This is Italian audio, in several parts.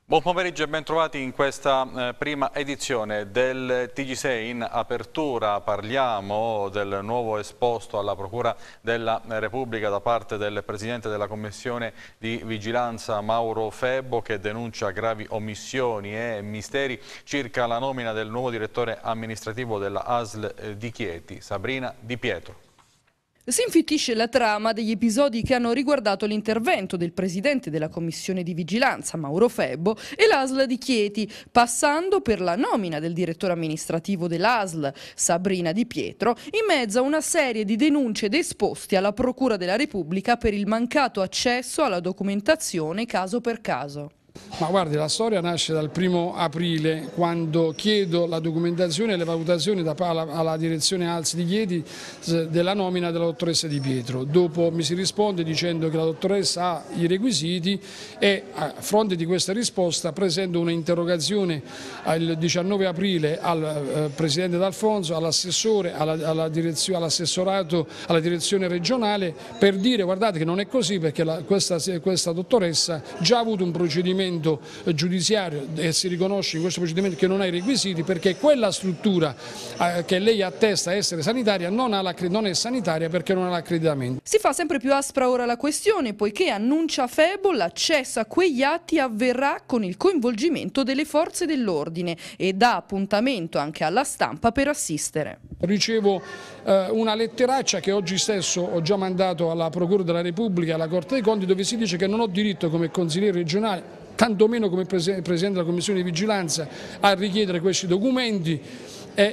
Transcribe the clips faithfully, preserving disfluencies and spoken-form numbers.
Buon pomeriggio e ben trovati in questa eh, prima edizione del T G sei. In apertura parliamo del nuovo esposto alla Procura della Repubblica da parte del Presidente della Commissione di Vigilanza Mauro Febbo, che denuncia gravi omissioni e misteri circa la nomina del nuovo direttore amministrativo della A S L di Chieti, Sabrina Di Pietro. Si infittisce la trama degli episodi che hanno riguardato l'intervento del presidente della commissione di vigilanza, Mauro Febbo, e l'A S L di Chieti, passando per la nomina del direttore amministrativo dell'A S L, Sabrina Di Pietro, in mezzo a una serie di denunce ed esposti alla Procura della Repubblica per il mancato accesso alla documentazione caso per caso. Ma guardi, la storia nasce dal primo aprile, quando chiedo la documentazione e le valutazioni da, alla, alla direzione A L S di Chieti della nomina della dottoressa Di Pietro. Dopo mi si risponde dicendo che la dottoressa ha i requisiti e a fronte di questa risposta presento una interrogazione il diciannove aprile al eh, Presidente D'Alfonso, all'assessore, alla, alla direzione, all'assessorato, alla direzione regionale, per dire guardate che non è così, perché la, questa, questa dottoressa già ha avuto un procedimento giudiziario e si riconosce in questo procedimento che non ha i requisiti, perché quella struttura eh, che lei attesta essere sanitaria non, ha la, non è sanitaria perché non ha l'accreditamento. Si fa sempre più aspra ora la questione, poiché annuncia Febbo l'accesso a quegli atti avverrà con il coinvolgimento delle forze dell'ordine e dà appuntamento anche alla stampa per assistere. Ricevo eh, una letteraccia che oggi stesso ho già mandato alla Procura della Repubblica e alla Corte dei Conti, dove si dice che non ho diritto come consigliere regionale, tantomeno come Presidente della Commissione di Vigilanza, a richiedere questi documenti e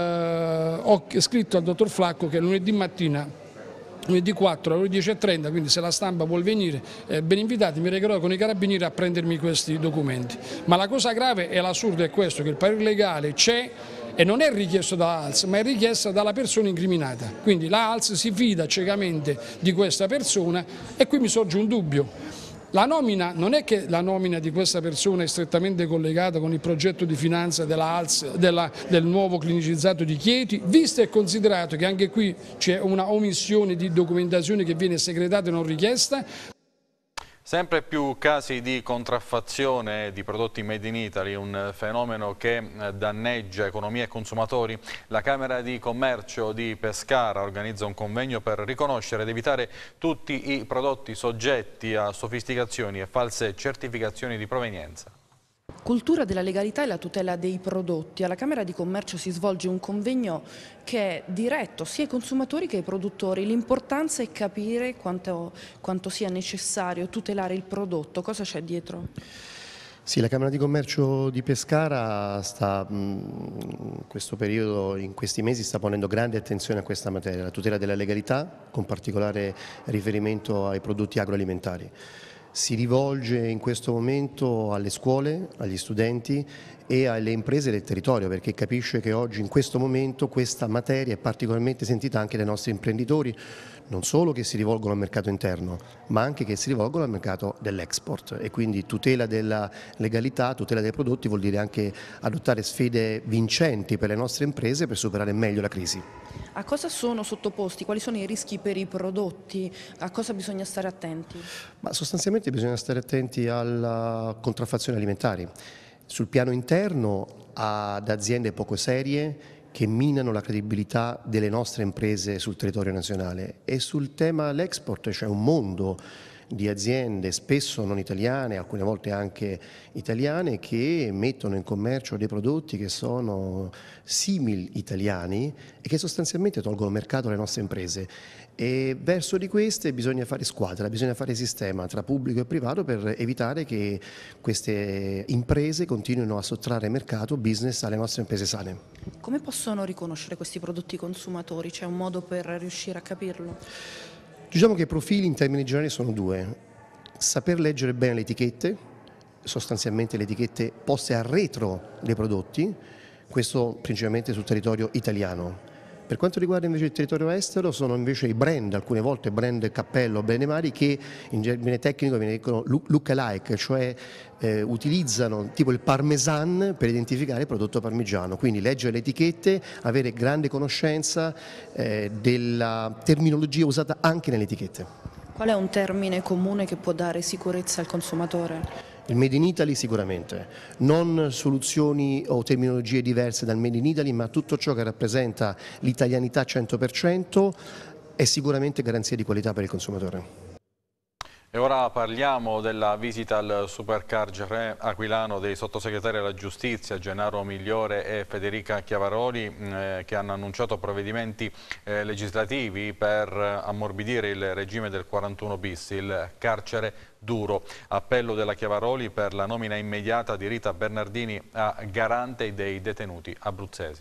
eh, ho scritto al dottor Flacco che lunedì mattina, lunedì quattro alle dieci e trenta, quindi se la stampa vuol venire, eh, ben invitati, mi recherò con i carabinieri a prendermi questi documenti. Ma la cosa grave e l'assurdo è questo, che il parere legale c'è e non è richiesto dalla A L S, ma è richiesto dalla persona incriminata. Quindi la A L S si fida ciecamente di questa persona e qui mi sorge un dubbio. La nomina, non è che la nomina di questa persona è strettamente collegata con il progetto di finanza della A L S, della, del nuovo clinicizzato di Chieti, visto e considerato che anche qui c'è una omissione di documentazione che viene segretata e non richiesta. Sempre più casi di contraffazione di prodotti made in Italy, un fenomeno che danneggia economia e consumatori. La Camera di Commercio di Pescara organizza un convegno per riconoscere ed evitare tutti i prodotti soggetti a sofisticazioni e false certificazioni di provenienza. Cultura della legalità e la tutela dei prodotti. Alla Camera di Commercio si svolge un convegno che è diretto sia ai consumatori che ai produttori. L'importanza è capire quanto, quanto sia necessario tutelare il prodotto. Cosa c'è dietro? Sì, la Camera di Commercio di Pescara sta, in questo periodo, in questi mesi, sta ponendo grande attenzione a questa materia, la tutela della legalità, con particolare riferimento ai prodotti agroalimentari. Si rivolge in questo momento alle scuole, agli studenti e alle imprese del territorio, perché capisce che oggi in questo momento questa materia è particolarmente sentita anche dai nostri imprenditori, non solo che si rivolgono al mercato interno, ma anche che si rivolgono al mercato dell'export, e quindi tutela della legalità, tutela dei prodotti vuol dire anche adottare sfide vincenti per le nostre imprese per superare meglio la crisi. A cosa sono sottoposti? Quali sono i rischi per i prodotti? A cosa bisogna stare attenti? Ma sostanzialmente bisogna stare attenti alla contraffazione alimentari. Sul piano interno ad aziende poco serie che minano la credibilità delle nostre imprese sul territorio nazionale, e sul tema dell'export c'è un mondo di aziende spesso non italiane, alcune volte anche italiane, che mettono in commercio dei prodotti che sono simili italiani e che sostanzialmente tolgono mercato alle nostre imprese. E verso di queste bisogna fare squadra, bisogna fare sistema tra pubblico e privato per evitare che queste imprese continuino a sottrarre mercato, business alle nostre imprese sane. Come possono riconoscere questi prodotti i consumatori? C'è un modo per riuscire a capirlo? Diciamo che i profili in termini generali sono due: saper leggere bene le etichette, sostanzialmente le etichette poste al retro dei prodotti, questo principalmente sul territorio italiano. Per quanto riguarda invece il territorio estero, sono invece i brand, alcune volte brand cappello, brand mari, che in termine tecnico viene detto look alike, cioè eh, utilizzano tipo il parmesan per identificare il prodotto parmigiano. Quindi leggere le etichette, avere grande conoscenza eh, della terminologia usata anche nelle etichette. Qual è un termine comune che può dare sicurezza al consumatore? Il Made in Italy sicuramente, non soluzioni o terminologie diverse dal Made in Italy, ma tutto ciò che rappresenta l'italianità cento per cento è sicuramente garanzia di qualità per il consumatore. E ora parliamo della visita al Supercarcere aquilano dei sottosegretari alla giustizia Gennaro Migliore e Federica Chiavaroli eh, che hanno annunciato provvedimenti eh, legislativi per ammorbidire il regime del quarantuno bis, il carcere duro. Appello della Chiavaroli per la nomina immediata di Rita Bernardini a garante dei detenuti abruzzesi.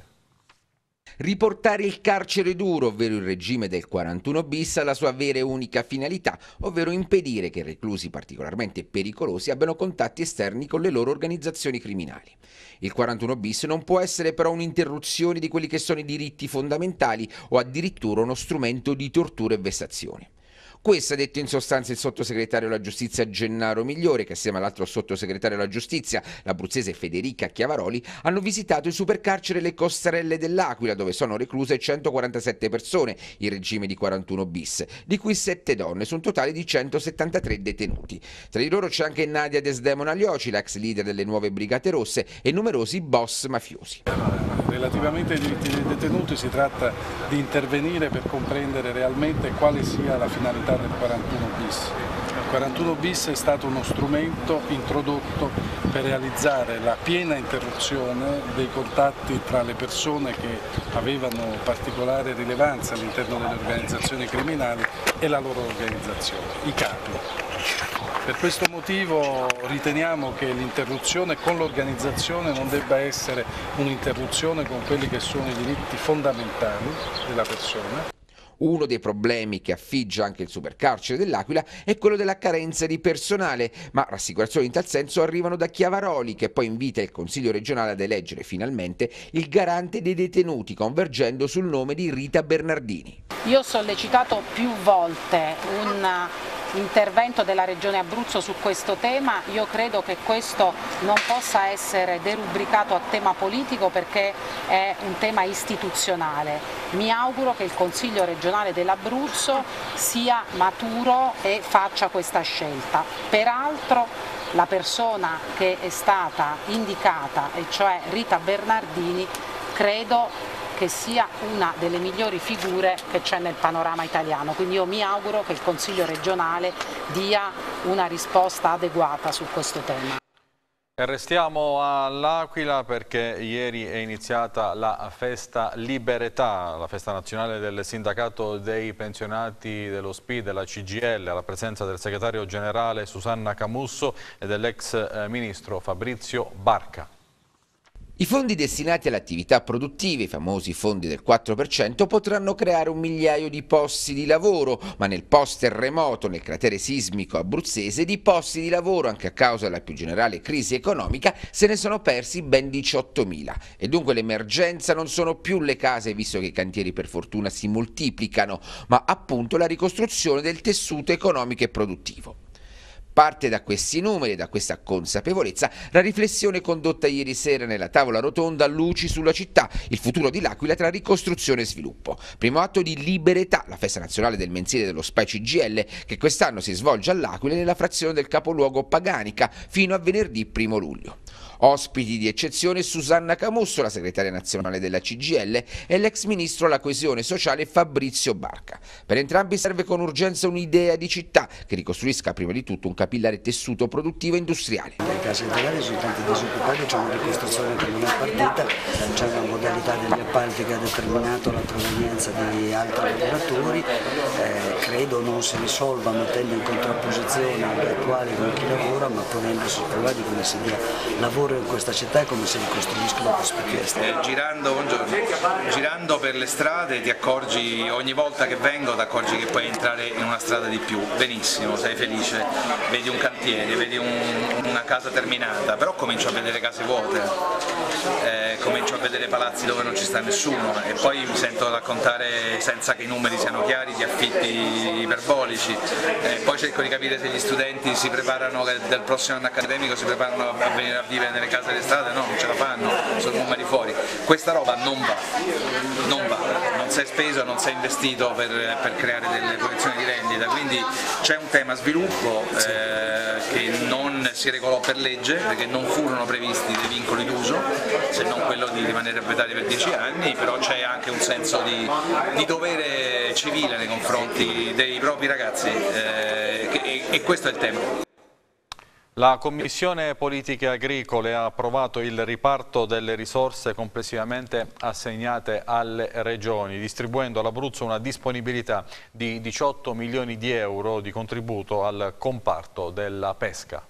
Riportare il carcere duro, ovvero il regime del quarantuno bis, alla sua vera e unica finalità, ovvero impedire che reclusi particolarmente pericolosi abbiano contatti esterni con le loro organizzazioni criminali. Il quarantuno bis non può essere però un'interruzione di quelli che sono i diritti fondamentali o addirittura uno strumento di tortura e vessazione. Questo ha detto in sostanza il sottosegretario alla giustizia Gennaro Migliore, che assieme all'altro sottosegretario alla giustizia, l'abruzzese Federica Chiavaroli, hanno visitato il supercarcere Le Costarelle dell'Aquila, dove sono recluse centoquarantasette persone, in regime di quarantuno bis, di cui sette donne, su un totale di centosettantatré detenuti. Tra di loro c'è anche Nadia Desdemona Lioci, la ex leader delle Nuove Brigate Rosse, e numerosi boss mafiosi. Relativamente ai diritti dei detenuti si tratta di intervenire per comprendere realmente quale sia la finalità del quarantuno bis. Il quarantuno bis è stato uno strumento introdotto per realizzare la piena interruzione dei contatti tra le persone che avevano particolare rilevanza all'interno delle organizzazioni criminali e la loro organizzazione, i capi. Per questo motivo riteniamo che l'interruzione con l'organizzazione non debba essere un'interruzione con quelli che sono i diritti fondamentali della persona. Uno dei problemi che affligge anche il supercarcere dell'Aquila è quello della carenza di personale, ma rassicurazioni in tal senso arrivano da Chiavaroli, che poi invita il Consiglio regionale ad eleggere finalmente il garante dei detenuti, convergendo sul nome di Rita Bernardini. Io ho sollecitato più volte un intervento della Regione Abruzzo su questo tema. Io credo che questo non possa essere derubricato a tema politico perché è un tema istituzionale. Mi auguro che il Consiglio regionale dell'Abruzzo sia maturo e faccia questa scelta. Peraltro la persona che è stata indicata, e cioè Rita Bernardini, credo che sia una delle migliori figure che c'è nel panorama italiano, quindi io mi auguro che il Consiglio regionale dia una risposta adeguata su questo tema. E restiamo all'Aquila perché ieri è iniziata la festa Liberetà, la festa nazionale del sindacato dei pensionati dello S P I della C G I L, alla presenza del segretario generale Susanna Camusso e dell'ex ministro Fabrizio Barca. I fondi destinati alle attività produttive, i famosi fondi del quattro per cento, potranno creare un migliaio di posti di lavoro, ma nel post-terremoto, nel cratere sismico abruzzese, di posti di lavoro, anche a causa della più generale crisi economica, se ne sono persi ben diciottomila. E dunque l'emergenza non sono più le case, visto che i cantieri per fortuna si moltiplicano, ma appunto la ricostruzione del tessuto economico e produttivo. Parte da questi numeri e da questa consapevolezza la riflessione condotta ieri sera nella tavola rotonda Luci sulla città, il futuro di l'Aquila tra ricostruzione e sviluppo. Primo atto di Liberetà, la festa nazionale del mensile dello S P A C G I L, che quest'anno si svolge all'Aquila nella frazione del capoluogo Paganica fino a venerdì primo luglio. Ospiti di eccezione Susanna Camusso, la segretaria nazionale della C G I L, e l'ex ministro alla coesione sociale Fabrizio Barca. Per entrambi serve con urgenza un'idea di città che ricostruisca prima di tutto un capillare tessuto produttivo e industriale. Nel caso italiano sono tanti disoccupati, c'è una ricostruzione che non è partita, c'è una modalità degli appalti che ha determinato la provenienza di altri lavoratori, eh, credo non si risolva mettendo in contrapposizione gli attuali con chi lavora, ma ponendosi i problemi di come si dia lavoro in questa città e come si ricostruiscono prospettive estere. Eh, girando, girando per le strade ti accorgi, ogni volta che vengo ti accorgi che puoi entrare in una strada di più, benissimo, sei felice, vedi un cantiere, vedi un, una casa terminata, però comincio a vedere case vuote, eh, comincio a vedere palazzi dove non ci sta nessuno e poi mi sento raccontare senza che i numeri siano chiari di affitti iperbolici, eh, poi cerco di capire se gli studenti si preparano, del prossimo anno accademico si preparano a venire a vivere nelle le case e le strade no, non ce la fanno, sono numeri fuori. Questa roba non va, non va, non si è speso, non si è investito per, per creare delle condizioni di rendita, quindi c'è un tema sviluppo eh, che non si regolò per legge, perché non furono previsti dei vincoli d'uso, se non quello di rimanere abitati per dieci anni, però c'è anche un senso di, di dovere civile nei confronti dei propri ragazzi eh, e, e questo è il tema. La Commissione Politiche Agricole ha approvato il riparto delle risorse complessivamente assegnate alle regioni, distribuendo all'Abruzzo una disponibilità di diciotto milioni di euro di contributo al comparto della pesca.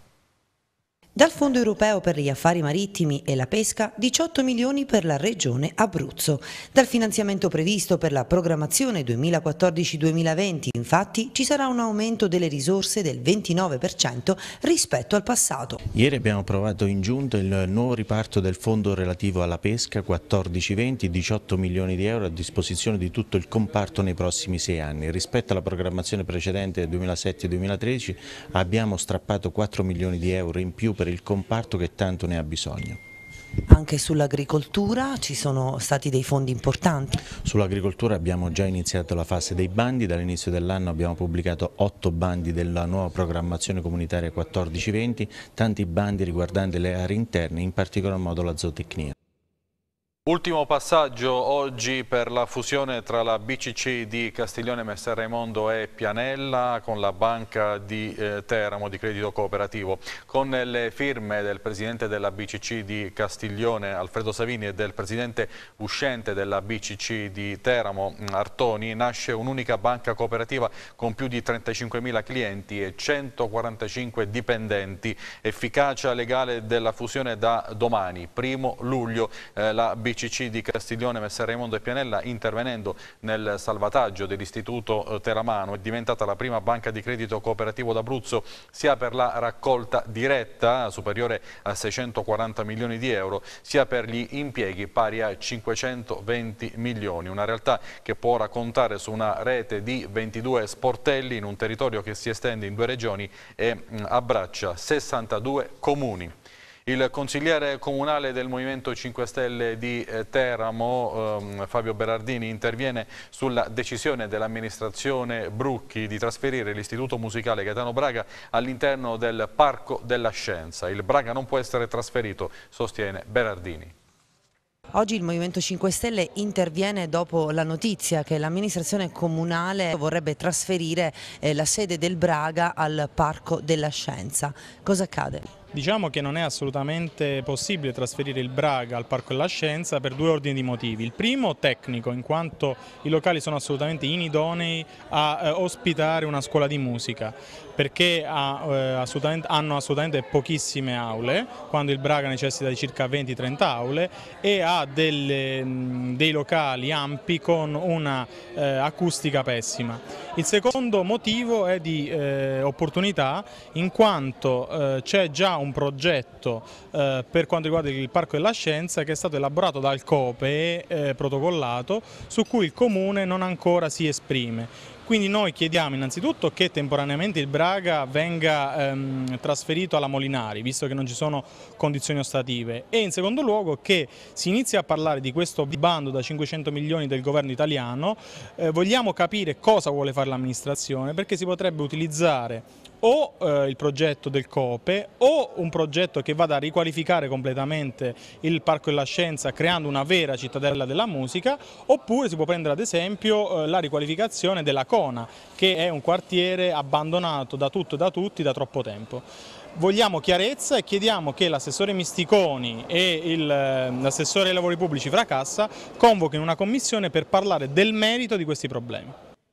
Dal Fondo Europeo per gli Affari Marittimi e la Pesca, diciotto milioni per la Regione Abruzzo. Dal finanziamento previsto per la programmazione duemilaquattordici duemilaventi, infatti, ci sarà un aumento delle risorse del ventinove per cento rispetto al passato. Ieri abbiamo approvato in giunta il nuovo riparto del Fondo relativo alla pesca quattordici venti, diciotto milioni di euro a disposizione di tutto il comparto nei prossimi sei anni. Rispetto alla programmazione precedente del duemilasette duemilatredici abbiamo strappato quattro milioni di euro in più per per il comparto che tanto ne ha bisogno. Anche sull'agricoltura ci sono stati dei fondi importanti. Sull'agricoltura abbiamo già iniziato la fase dei bandi, dall'inizio dell'anno abbiamo pubblicato otto bandi della nuova programmazione comunitaria quattordici venti, tanti bandi riguardanti le aree interne, in particolar modo la zootecnia. Ultimo passaggio oggi per la fusione tra la B C C di Castiglione Messer Raimondo e Pianella con la Banca di eh, Teramo di Credito Cooperativo. Con le firme del Presidente della B C C di Castiglione Alfredo Savini e del Presidente uscente della B C C di Teramo Artoni nasce un'unica banca cooperativa con più di trentacinquemila clienti e centoquarantacinque dipendenti. Efficacia legale della fusione da domani, primo luglio, eh, la B C C di Castiglione Messer Raimondo e Pianella, intervenendo nel salvataggio dell'istituto teramano, è diventata la prima banca di credito cooperativo d'Abruzzo sia per la raccolta diretta superiore a seicentoquaranta milioni di euro sia per gli impieghi pari a cinquecentoventi milioni. Una realtà che può ora contare su una rete di ventidue sportelli in un territorio che si estende in due regioni e abbraccia sessantadue comuni. Il consigliere comunale del Movimento cinque Stelle di eh, Teramo, ehm, Fabio Berardini, interviene sulla decisione dell'amministrazione Brucchi di trasferire l'istituto musicale Gaetano Braga all'interno del Parco della Scienza. Il Braga non può essere trasferito, sostiene Berardini. Oggi il Movimento cinque Stelle interviene dopo la notizia che l'amministrazione comunale vorrebbe trasferire eh, la sede del Braga al Parco della Scienza. Cosa accade? Diciamo che non è assolutamente possibile trasferire il Braga al Parco della Scienza per due ordini di motivi. Il primo tecnico, in quanto i locali sono assolutamente inidonei a eh, ospitare una scuola di musica, perché ha, eh, assolutamente, hanno assolutamente pochissime aule, quando il Braga necessita di circa venti trenta aule, e ha delle, mh, dei locali ampi con una eh, acustica pessima. Il secondo motivo è di eh, opportunità, in quanto eh, c'è già un progetto eh, per quanto riguarda il Parco della Scienza che è stato elaborato dal COPE e eh, protocollato, su cui il Comune non ancora si esprime. Quindi noi chiediamo innanzitutto che temporaneamente il Braga venga ehm, trasferito alla Molinari, visto che non ci sono condizioni ostative, e in secondo luogo che si inizi a parlare di questo bando da cinquecento milioni del governo italiano. Eh, vogliamo capire cosa vuole fare l'amministrazione, perché si potrebbe utilizzare o eh, il progetto del COPE o un progetto che vada a riqualificare completamente il Parco della Scienza creando una vera cittadella della musica, oppure si può prendere ad esempio eh, la riqualificazione della Cona, che è un quartiere abbandonato da tutto e da tutti da troppo tempo. Vogliamo chiarezza e chiediamo che l'assessore Misticoni e l'assessore ai lavori pubblici Fracassa convochino una commissione per parlare del merito di questi problemi.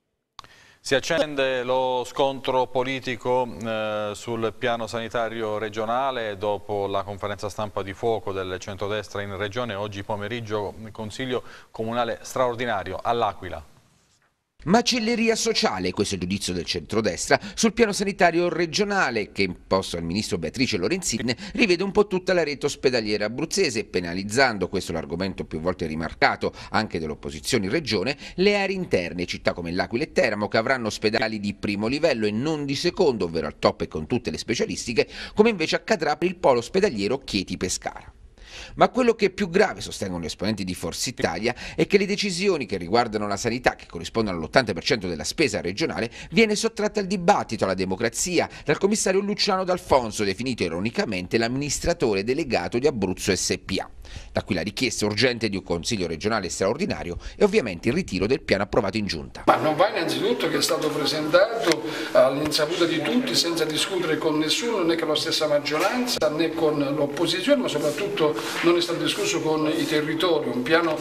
Si accende lo scontro politico eh, sul piano sanitario regionale dopo la conferenza stampa di fuoco del centrodestra in regione. Oggi pomeriggio Consiglio Comunale straordinario all'Aquila. Macelleria sociale, questo è il giudizio del centrodestra sul piano sanitario regionale che, imposto al ministro Beatrice Lorenzin, rivede un po' tutta la rete ospedaliera abruzzese, penalizzando, questo è l'argomento più volte rimarcato anche dall'opposizione in regione, le aree interne, città come L'Aquila e Teramo, che avranno ospedali di primo livello e non di secondo, ovvero al top e con tutte le specialistiche, come invece accadrà per il polo ospedaliero Chieti-Pescara. Ma quello che è più grave, sostengono gli esponenti di Forza Italia, è che le decisioni che riguardano la sanità, che corrispondono all'ottanta per cento della spesa regionale, viene sottratta al dibattito, alla democrazia, dal commissario Luciano D'Alfonso, definito ironicamente l'amministratore delegato di Abruzzo S P A. Da qui la richiesta urgente di un consiglio regionale straordinario e ovviamente il ritiro del piano approvato in giunta. Ma non va innanzitutto che è stato presentato all'insaputa di tutti senza discutere con nessuno, né con la stessa maggioranza né con l'opposizione, ma soprattutto non è stato discusso con i territori, un piano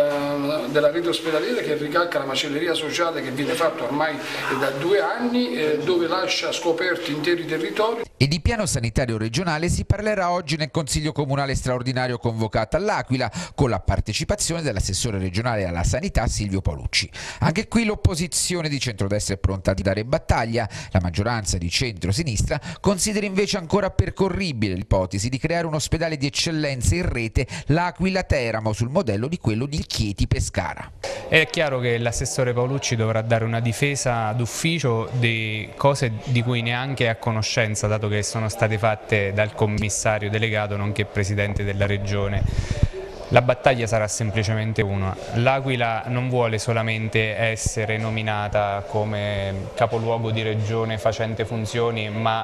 eh, della rete ospedaliera che ricalca la macelleria sociale che viene fatto ormai da due anni, eh, dove lascia scoperti interi territori. E di piano sanitario regionale si parlerà oggi nel Consiglio Comunale straordinario convocato all'Aquila, con la partecipazione dell'assessore regionale alla sanità Silvio Paolucci. Anche qui l'opposizione di centrodestra è pronta a dare battaglia, la maggioranza di centro-sinistra considera invece ancora percorribile l'ipotesi di creare un ospedale di eccellenza in rete L'Aquila-Teramo sul modello di quello di Chieti-Pescara. È chiaro che l'assessore Paolucci dovrà dare una difesa d'ufficio di cose di cui neanche è a conoscenza, dato che sono state fatte dal commissario delegato nonché presidente della regione. La battaglia sarà semplicemente una. L'Aquila non vuole solamente essere nominata come capoluogo di regione facente funzioni, ma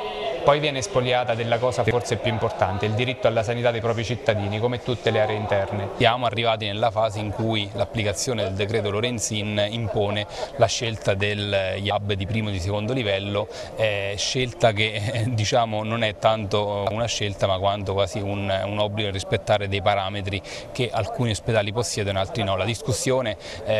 poi viene spoliata della cosa forse più importante, il diritto alla sanità dei propri cittadini, come tutte le aree interne. Siamo arrivati nella fase in cui l'applicazione del decreto Lorenzin impone la scelta degli hub di primo e di secondo livello, eh, scelta che eh, diciamo non è tanto una scelta ma quanto quasi un, un obbligo a rispettare dei parametri che alcuni ospedali possiedono e altri no. La discussione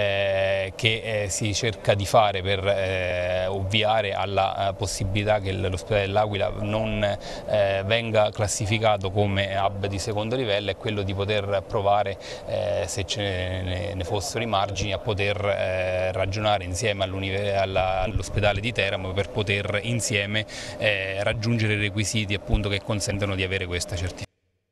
eh, che eh, si cerca di fare per eh, ovviare alla eh, possibilità che l'ospedale dell'Aquila non eh, venga classificato come hub di secondo livello è quello di poter provare, eh, se ce ne, ne fossero i margini, a poter eh, ragionare insieme all'ospedale di Teramo per poter insieme eh, raggiungere i requisiti appunto che consentono di avere questa certificazione.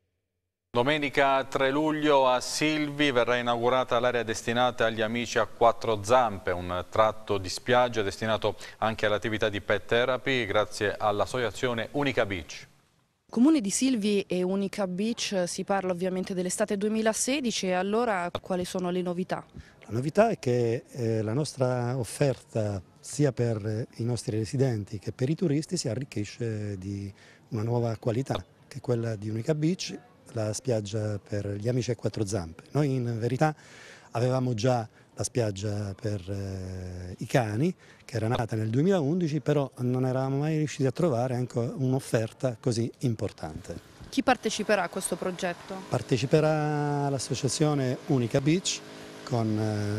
Domenica tre luglio a Silvi verrà inaugurata l'area destinata agli amici a quattro zampe, un tratto di spiaggia destinato anche all'attività di pet therapy grazie all'associazione Unica Beach. Comune di Silvi e Unica Beach, si parla ovviamente dell'estate duemilasedici, e allora quali sono le novità? La novità è che eh, la nostra offerta sia per i nostri residenti che per i turisti si arricchisce di una nuova qualità, che è quella di Unica Beach, la spiaggia per gli amici a quattro zampe. Noi in verità avevamo già la spiaggia per eh, i cani, che era nata nel duemilaundici, però non eravamo mai riusciti a trovare anche un'offerta così importante. Chi parteciperà a questo progetto? Parteciperà l'associazione Unica Beach con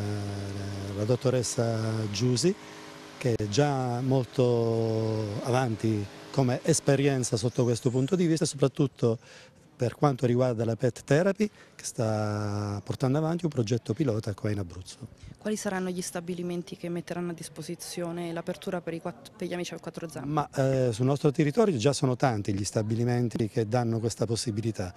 eh, la dottoressa Giusi, che è già molto avanti come esperienza sotto questo punto di vista, e soprattutto per quanto riguarda la pet therapy, che sta portando avanti un progetto pilota qua in Abruzzo. Quali saranno gli stabilimenti che metteranno a disposizione l'apertura per, per gli amici a quattro zampe? Ma eh, sul nostro territorio già sono tanti gli stabilimenti che danno questa possibilità.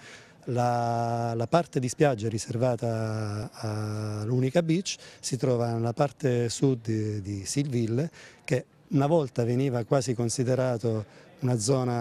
La, la parte di spiaggia riservata all'Unica Beach si trova nella parte sud di, di Silville, che una volta veniva quasi considerato una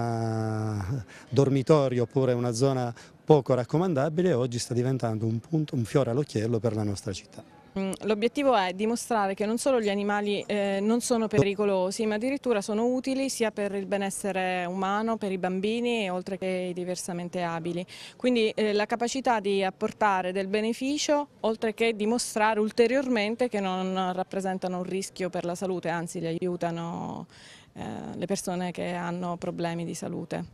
zona dormitorio oppure una zona poco raccomandabile, oggi sta diventando un punto, un fiore all'occhiello per la nostra città. L'obiettivo è dimostrare che non solo gli animali eh, non sono pericolosi, ma addirittura sono utili sia per il benessere umano, per i bambini, oltre che i diversamente abili. Quindi eh, la capacità di apportare del beneficio, oltre che dimostrare ulteriormente che non rappresentano un rischio per la salute, anzi li aiutano eh, le persone che hanno problemi di salute.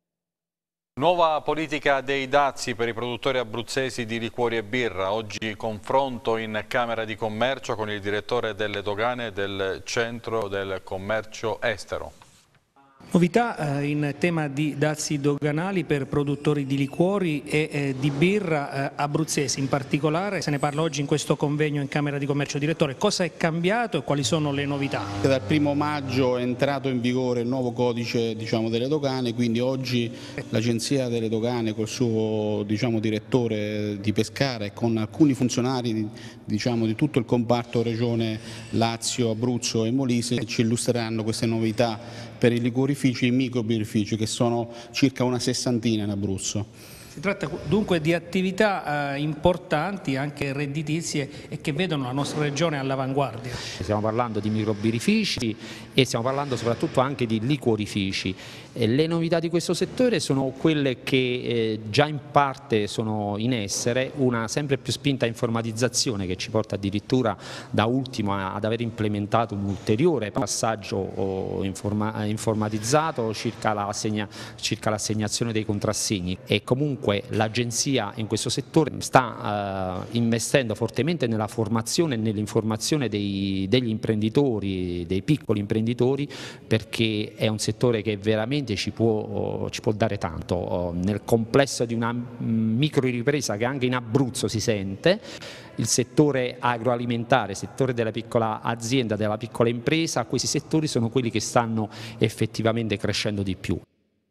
Nuova politica dei dazi per i produttori abruzzesi di liquori e birra. Oggi confronto in Camera di Commercio con il direttore delle dogane del Centro del Commercio Estero. Novità eh, in tema di dazi doganali per produttori di liquori e eh, di birra eh, abruzzesi, in particolare se ne parla oggi in questo convegno in Camera di Commercio. Direttore, cosa è cambiato e quali sono le novità? Dal primo maggio è entrato in vigore il nuovo codice, diciamo, delle dogane, quindi oggi l'Agenzia delle Dogane col suo, diciamo, direttore di Pescara e con alcuni funzionari, diciamo, di tutto il comparto Regione Lazio, Abruzzo e Molise ci illustreranno queste novità per i liquorifici e i microbirrifici, che sono circa una sessantina in Abruzzo. Si tratta dunque di attività eh, importanti, anche redditizie, e che vedono la nostra regione all'avanguardia. Stiamo parlando di microbirrifici e stiamo parlando soprattutto anche di liquorifici. E le novità di questo settore sono quelle che eh, già in parte sono in essere, una sempre più spinta informatizzazione che ci porta addirittura da ultimo ad aver implementato un ulteriore passaggio oh, informa informatizzato circa l'assegnazione dei contrassegni, e comunque l'Agenzia in questo settore sta eh, investendo fortemente nella formazione e nell'informazione dei, degli imprenditori, dei piccoli imprenditori, perché è un settore che veramente ci può, ci può dare tanto. Nel complesso di una micro ripresa che anche in Abruzzo si sente, il settore agroalimentare, il settore della piccola azienda, della piccola impresa, questi settori sono quelli che stanno effettivamente crescendo di più.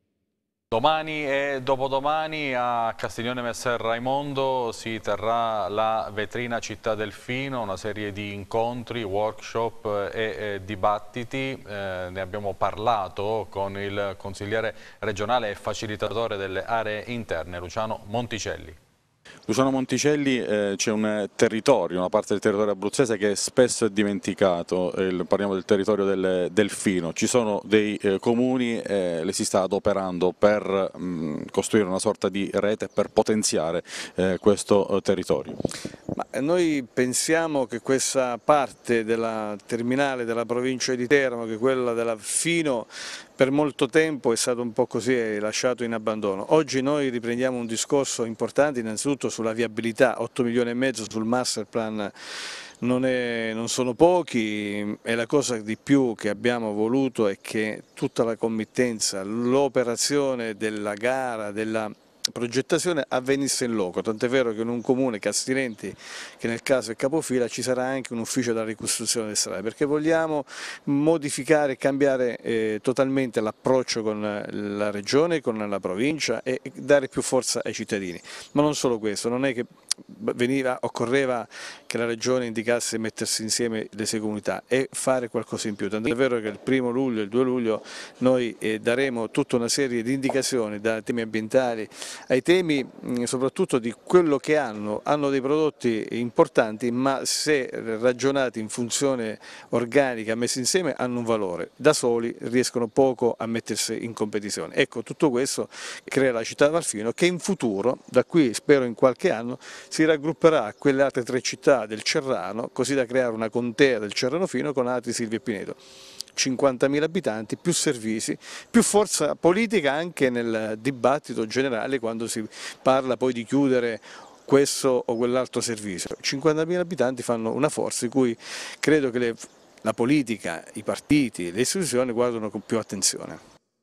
Domani e dopodomani a Castiglione Messer Raimondo si terrà la vetrina Città del Fino, una serie di incontri, workshop e, e dibattiti. Eh, ne abbiamo parlato con il consigliere regionale e facilitatore delle aree interne, Luciano Monticelli. Luciano Monticelli, eh, c'è un territorio, una parte del territorio abruzzese che spesso è dimenticato, eh, parliamo del territorio del Delfino. Ci sono dei eh, comuni, eh, le si sta adoperando per mh, costruire una sorta di rete per potenziare eh, questo eh, territorio. Ma noi pensiamo che questa parte della terminale della provincia di Teramo, che è quella della Fino, per molto tempo è stato un po' così lasciato in abbandono. Oggi noi riprendiamo un discorso importante innanzitutto sulla viabilità, otto milioni e mezzo sul master plan non, è, non sono pochi, e la cosa di più che abbiamo voluto è che tutta la committenza, l'operazione della gara, della progettazione avvenisse in loco, tant'è vero che in un comune, Castirenti, che nel caso è capofila, ci sarà anche un ufficio della ricostruzione delle strade, perché vogliamo modificare e cambiare eh, totalmente l'approccio con la regione, con la provincia, e dare più forza ai cittadini. Ma non solo questo, non è che veniva, occorreva che la regione indicasse mettersi insieme le sei comunità e fare qualcosa in più, tant'è vero che il primo luglio e il due luglio noi eh, daremo tutta una serie di indicazioni, da temi ambientali ai temi mh, soprattutto di quello che hanno, hanno dei prodotti importanti, ma se ragionati in funzione organica, messi insieme, hanno un valore, da soli riescono poco a mettersi in competizione. Ecco, tutto questo crea la città d'Alfino, che in futuro, da qui spero in qualche anno, si raggrupperà a quelle altre tre città del Cerrano, così da creare una contea del Cerrano Fino con altri Silvio e Pineto. cinquantamila abitanti, più servizi, più forza politica anche nel dibattito generale quando si parla poi di chiudere questo o quell'altro servizio. cinquantamila abitanti fanno una forza di cui credo che le, la politica, i partiti, le istituzioni guardano con più attenzione.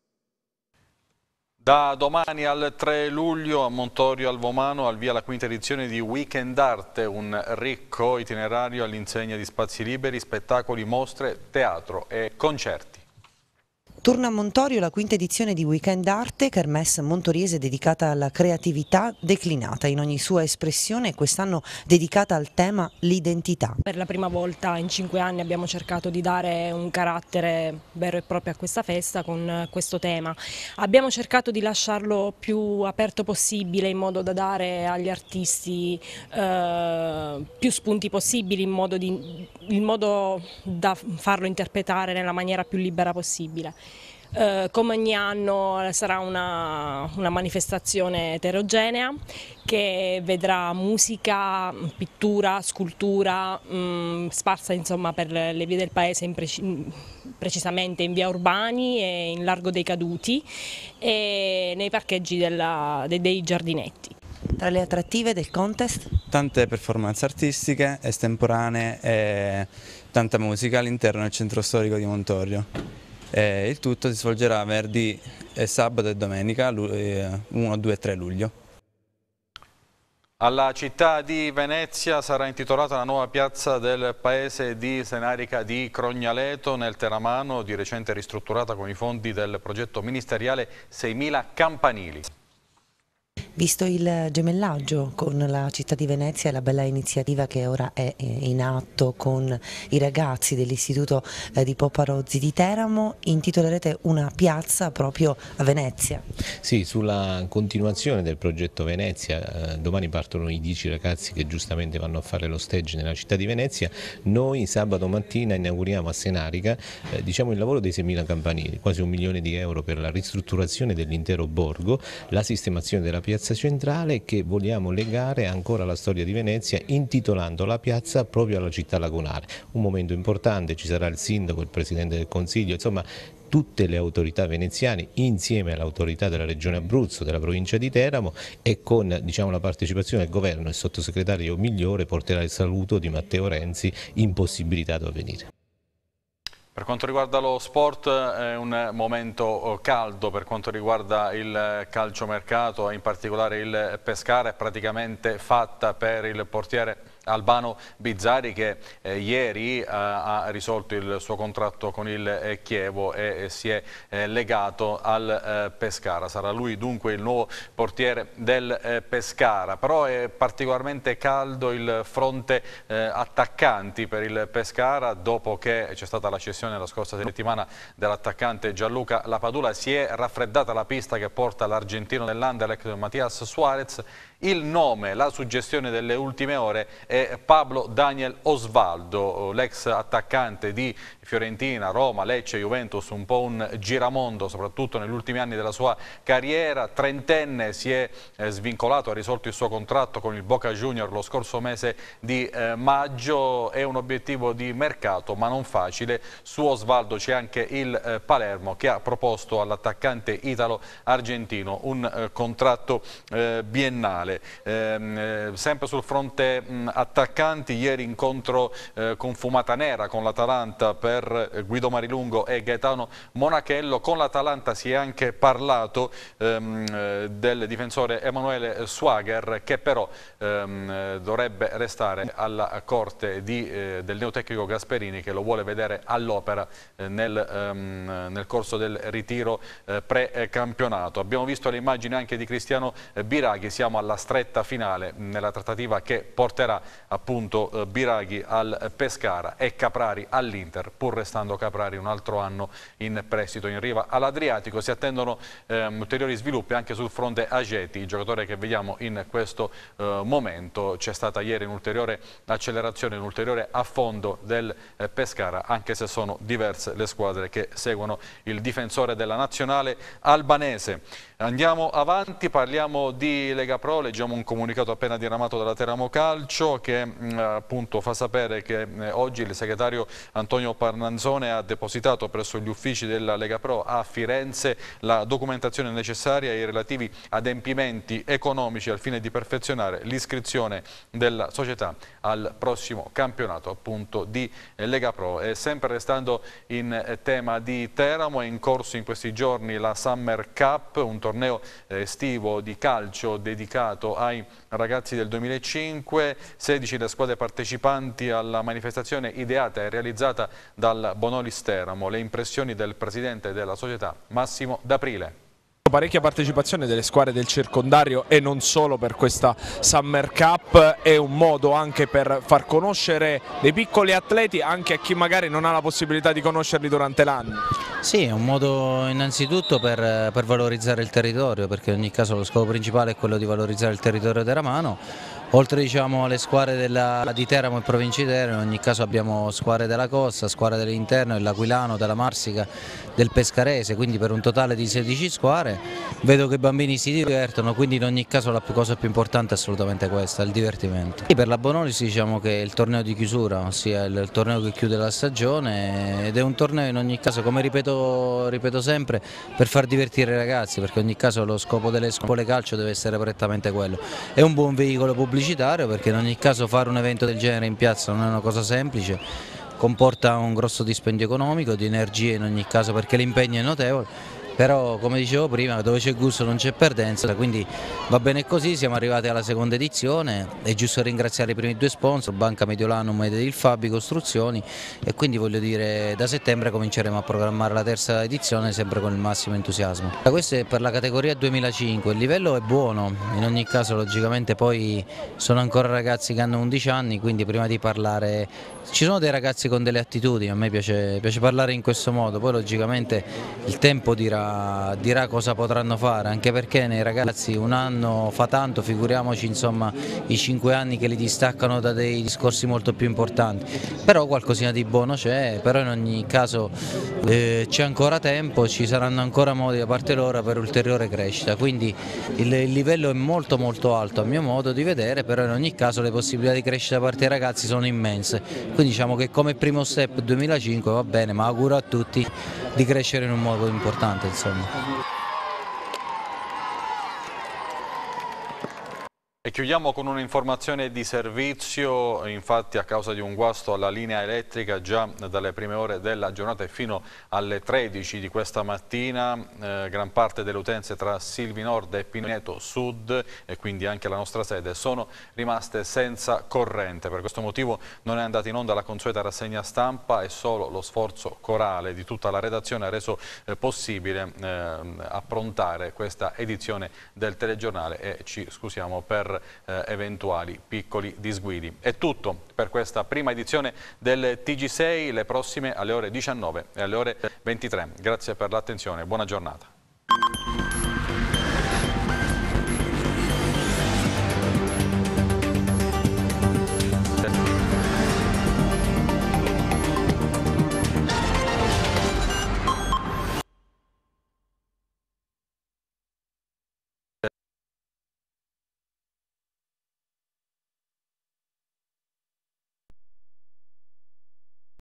Da domani al tre luglio a Montorio al Vomano al via la quinta edizione di Weekend Arte, un ricco itinerario all'insegna di spazi liberi, spettacoli, mostre, teatro e concerti. Torna a Montorio la quinta edizione di Weekend Arte, kermesse montoriese dedicata alla creatività declinata in ogni sua espressione, quest'anno dedicata al tema l'identità. Per la prima volta in cinque anni abbiamo cercato di dare un carattere vero e proprio a questa festa con questo tema. Abbiamo cercato di lasciarlo più aperto possibile in modo da dare agli artisti eh, più spunti possibili, in modo, di, in modo da farlo interpretare nella maniera più libera possibile. Uh, come ogni anno sarà una, una manifestazione eterogenea che vedrà musica, pittura, scultura mh, sparsa insomma per le vie del paese, in preci precisamente in via Urbani e in Largo dei Caduti e nei parcheggi della, de, dei giardinetti. Tra le attrattive del contest? Tante performance artistiche, estemporanee e tanta musica all'interno del centro storico di Montorio. Eh, il tutto si svolgerà venerdì, e sabato e domenica, uno, due e tre luglio. Alla città di Venezia sarà intitolata la nuova piazza del paese di Senarica di Crognaleto nel Teramano, di recente ristrutturata con i fondi del progetto ministeriale seimila campanili. Visto il gemellaggio con la città di Venezia e la bella iniziativa che ora è in atto con i ragazzi dell'istituto di Poppa Rozzi di Teramo, intitolerete una piazza proprio a Venezia. Sì, sulla continuazione del progetto Venezia, eh, domani partono i dieci ragazzi che giustamente vanno a fare lo stage nella città di Venezia. Noi sabato mattina inauguriamo a Senarica eh, diciamo il lavoro dei seimila campanili, quasi un milione di euro per la ristrutturazione dell'intero borgo, la sistemazione della piazza centrale che vogliamo legare ancora alla storia di Venezia intitolando la piazza proprio alla città lagunare. Un momento importante, ci sarà il sindaco, il presidente del consiglio, insomma tutte le autorità veneziane insieme all'autorità della regione Abruzzo, della provincia di Teramo e con diciamo, la partecipazione del governo. Il sottosegretario Migliore porterà il saluto di Matteo Renzi, impossibilitato a venire. Per quanto riguarda lo sport è un momento caldo per quanto riguarda il calciomercato, in particolare il Pescara è praticamente fatta per il portiere Albano Bizzarri che eh, ieri eh, ha risolto il suo contratto con il eh, Chievo e eh, si è eh, legato al eh, Pescara. Sarà lui dunque il nuovo portiere del eh, Pescara, però è particolarmente caldo il fronte eh, attaccanti per il Pescara dopo che c'è stata la cessione la scorsa settimana dell'attaccante Gianluca Lapadula. Si è raffreddata la pista che porta l'argentino dell'Anderlecht Matias Suarez. Il nome, la suggestione delle ultime ore è Pablo Daniel Osvaldo, l'ex attaccante di Fiorentina, Roma, Lecce, Juventus, un po' un giramondo soprattutto negli ultimi anni della sua carriera, trentenne, si è eh, svincolato, ha risolto il suo contratto con il Boca Junior lo scorso mese di eh, maggio, è un obiettivo di mercato ma non facile. Su Osvaldo c'è anche il eh, Palermo che ha proposto all'attaccante italo-argentino un eh, contratto eh, biennale. Eh, sempre sul fronte mh, attaccanti, ieri incontro eh, con fumata nera con l'Atalanta per eh, Guido Marilungo e Gaetano Monachello. Con l'Atalanta si è anche parlato ehm, eh, del difensore Emanuele Swager che però ehm, dovrebbe restare alla corte di, eh, del neotecnico Gasperini che lo vuole vedere all'opera eh, nel, ehm, nel corso del ritiro eh, pre-campionato. Abbiamo visto le immagini anche di Cristiano eh, Biraghi, siamo alla stretta finale nella trattativa che porterà appunto eh, Biraghi al Pescara e Caprari all'Inter, pur restando Caprari un altro anno in prestito in riva all'Adriatico. Si attendono eh, ulteriori sviluppi anche sul fronte Ageti, il giocatore che vediamo in questo eh, momento. C'è stata ieri un'ulteriore accelerazione, un ulteriore affondo del eh, Pescara, anche se sono diverse le squadre che seguono il difensore della nazionale albanese. Andiamo avanti, parliamo di Lega Pro, leggiamo un comunicato appena diramato dalla Teramo Calcio che mh, appunto fa sapere che eh, oggi il segretario Antonio Parnanzone ha depositato presso gli uffici della Lega Pro a Firenze la documentazione necessaria e i relativi adempimenti economici al fine di perfezionare l'iscrizione della società al prossimo campionato appunto di eh, Lega Pro. E sempre restando in eh, tema di Teramo, è in corso in questi giorni la Summer Cup, un torneo estivo di calcio dedicato ai ragazzi del duemilacinque, sedici le squadre partecipanti alla manifestazione ideata e realizzata dal Bonolis Teramo. Le impressioni del presidente della società Massimo D'Aprile. Parecchia partecipazione delle squadre del circondario e non solo per questa Summer Cup, è un modo anche per far conoscere dei piccoli atleti anche a chi magari non ha la possibilità di conoscerli durante l'anno. Sì, è un modo innanzitutto per, per valorizzare il territorio, perché in ogni caso lo scopo principale è quello di valorizzare il territorio teramano. Oltre diciamo, alle squadre della, di Teramo e provincia di Teramo, in ogni caso abbiamo squadre della Costa, squadre dell'Interno, dell'Aquilano, della Marsica, del Pescarese, quindi per un totale di sedici squadre. Vedo che i bambini si divertono, quindi in ogni caso la cosa più importante è assolutamente questa, il divertimento. E per la Bonolis diciamo che è il torneo di chiusura, ossia il, il torneo che chiude la stagione, ed è un torneo in ogni caso, come ripeto, ripeto sempre, per far divertire i ragazzi, perché in ogni caso lo scopo delle scuole calcio deve essere prettamente quello. È un buon veicolo pubblicitario, perché in ogni caso fare un evento del genere in piazza non è una cosa semplice, comporta un grosso dispendio economico, di energie in ogni caso perché l'impegno è notevole. Però come dicevo prima, dove c'è gusto non c'è perdenza, quindi va bene così, siamo arrivati alla seconda edizione, è giusto ringraziare i primi due sponsor, Banca Mediolanum ed il Fabi Costruzioni, e quindi voglio dire da settembre cominceremo a programmare la terza edizione sempre con il massimo entusiasmo. Questo è per la categoria duemilacinque, il livello è buono, in ogni caso logicamente poi sono ancora ragazzi che hanno undici anni, quindi prima di parlare ci sono dei ragazzi con delle attitudini, a me piace, piace parlare in questo modo, poi logicamente il tempo dirà dirà cosa potranno fare, anche perché nei ragazzi un anno fa tanto, figuriamoci insomma i cinque anni che li distaccano da dei discorsi molto più importanti, però qualcosina di buono c'è, però in ogni caso eh, c'è ancora tempo, ci saranno ancora modi da parte loro per ulteriore crescita, quindi il, il livello è molto molto alto a mio modo di vedere, però in ogni caso le possibilità di crescita da parte dei ragazzi sono immense, quindi diciamo che come primo step duemilacinque va bene, ma auguro a tutti di crescere in un modo importante. Insomma. E chiudiamo con un'informazione di servizio, infatti a causa di un guasto alla linea elettrica già dalle prime ore della giornata e fino alle tredici di questa mattina eh, gran parte delle utenze tra Silvi Nord e Pineto Sud e quindi anche la nostra sede sono rimaste senza corrente. Per questo motivo non è andata in onda la consueta rassegna stampa e solo lo sforzo corale di tutta la redazione ha reso eh, possibile eh, approntare questa edizione del telegiornale e ci scusiamo per Eh, eventuali piccoli disguidi. È tutto per questa prima edizione del T G sei, le prossime alle ore diciannove e alle ore ventitré. Grazie per l'attenzione, buona giornata.